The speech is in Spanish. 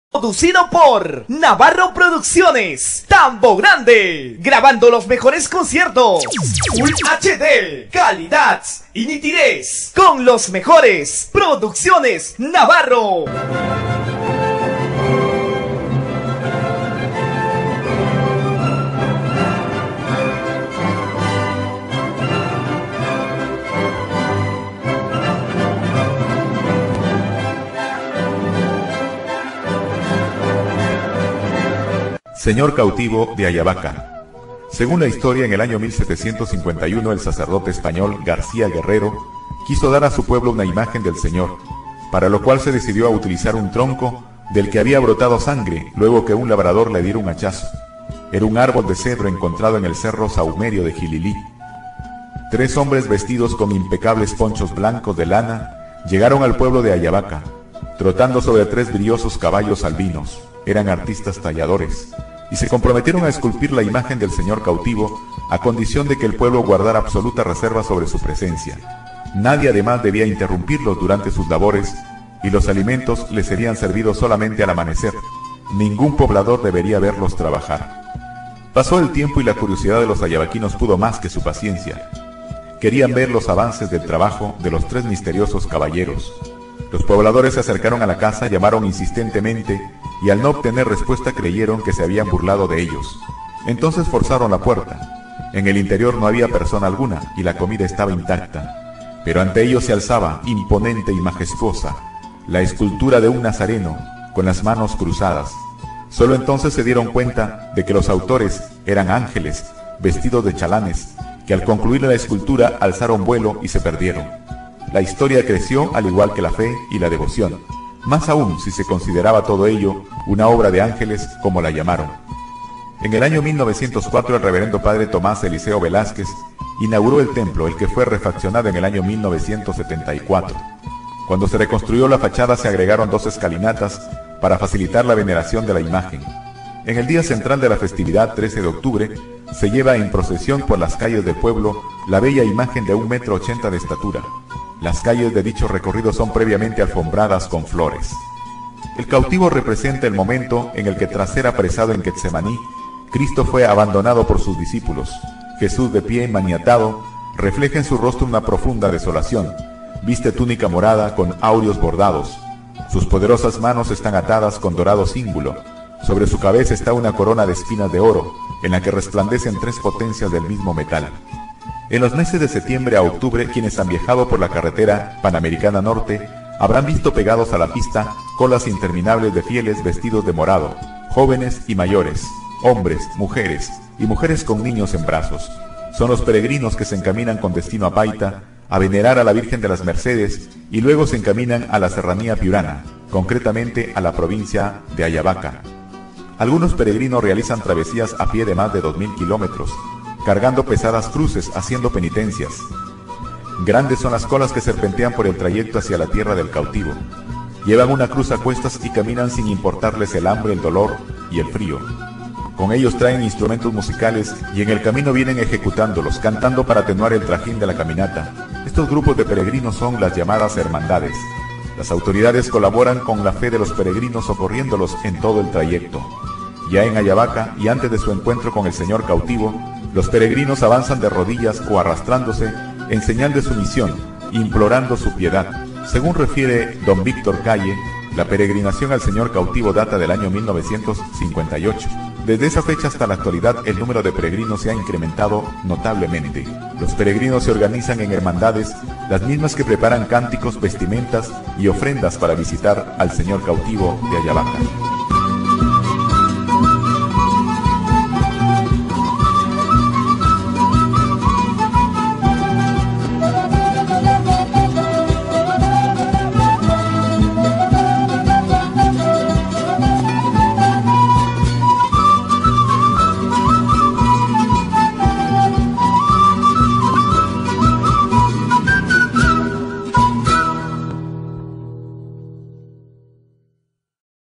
Producido por Navarro Producciones, Tambo Grande, grabando los mejores conciertos, Full HD, calidad y nitidez, con los mejores Producciones Navarro. Señor cautivo de Ayabaca. Según la historia, en el año 1751 el sacerdote español García Guerrero quiso dar a su pueblo una imagen del Señor, para lo cual se decidió a utilizar un tronco del que había brotado sangre luego que un labrador le diera un hachazo. Era un árbol de cedro encontrado en el cerro Saumerio de Jililí. 3 hombres vestidos con impecables ponchos blancos de lana llegaron al pueblo de Ayabaca, trotando sobre 3 briosos caballos albinos. Eran artistas talladores y se comprometieron a esculpir la imagen del Señor cautivo a condición de que el pueblo guardara absoluta reserva sobre su presencia. Nadie además debía interrumpirlos durante sus labores y los alimentos les serían servidos solamente al amanecer. Ningún poblador debería verlos trabajar. Pasó el tiempo y la curiosidad de los ayabaquinos pudo más que su paciencia. Querían ver los avances del trabajo de los 3 misteriosos caballeros. Los pobladores se acercaron a la casa, llamaron insistentemente y al no obtener respuesta creyeron que se habían burlado de ellos. Entonces forzaron la puerta. En el interior no había persona alguna y la comida estaba intacta. Pero ante ellos se alzaba, imponente y majestuosa, la escultura de un nazareno con las manos cruzadas. Solo entonces se dieron cuenta de que los autores eran ángeles vestidos de chalanes, que al concluir la escultura alzaron vuelo y se perdieron. La historia creció al igual que la fe y la devoción, más aún si se consideraba todo ello una obra de ángeles como la llamaron. En el año 1904 el reverendo padre Tomás Eliseo Velázquez inauguró el templo, el que fue refaccionado en el año 1974. Cuando se reconstruyó la fachada se agregaron 2 escalinatas para facilitar la veneración de la imagen. En el día central de la festividad, 13 de octubre, se lleva en procesión por las calles del pueblo la bella imagen de 1,80 m de estatura. Las calles de dicho recorrido son previamente alfombradas con flores. El cautivo representa el momento en el que tras ser apresado en Getsemaní, Cristo fue abandonado por sus discípulos. Jesús, de pie maniatado, refleja en su rostro una profunda desolación. Viste túnica morada con áureos bordados. Sus poderosas manos están atadas con dorado cíngulo. Sobre su cabeza está una corona de espinas de oro, en la que resplandecen 3 potencias del mismo metal. En los meses de septiembre a octubre, quienes han viajado por la carretera Panamericana Norte habrán visto pegados a la pista colas interminables de fieles vestidos de morado, jóvenes y mayores, hombres, mujeres y mujeres con niños en brazos. Son los peregrinos que se encaminan con destino a Paita a venerar a la Virgen de las Mercedes y luego se encaminan a la serranía piurana, concretamente a la provincia de Ayabaca. Algunos peregrinos realizan travesías a pie de más de 2000 kilómetros, cargando pesadas cruces, haciendo penitencias. Grandes son las colas que serpentean por el trayecto hacia la tierra del cautivo. Llevan una cruz a cuestas y caminan sin importarles el hambre, el dolor y el frío. Con ellos traen instrumentos musicales y en el camino vienen ejecutándolos, cantando para atenuar el trajín de la caminata. Estos grupos de peregrinos son las llamadas hermandades. Las autoridades colaboran con la fe de los peregrinos socorriéndolos en todo el trayecto. Ya en Ayabaca y antes de su encuentro con el Señor cautivo, los peregrinos avanzan de rodillas o arrastrándose en señal de sumisión, implorando su piedad. Según refiere don Víctor Calle, la peregrinación al Señor cautivo data del año 1958. Desde esa fecha hasta la actualidad el número de peregrinos se ha incrementado notablemente. Los peregrinos se organizan en hermandades, las mismas que preparan cánticos, vestimentas y ofrendas para visitar al Señor cautivo de Ayabaca.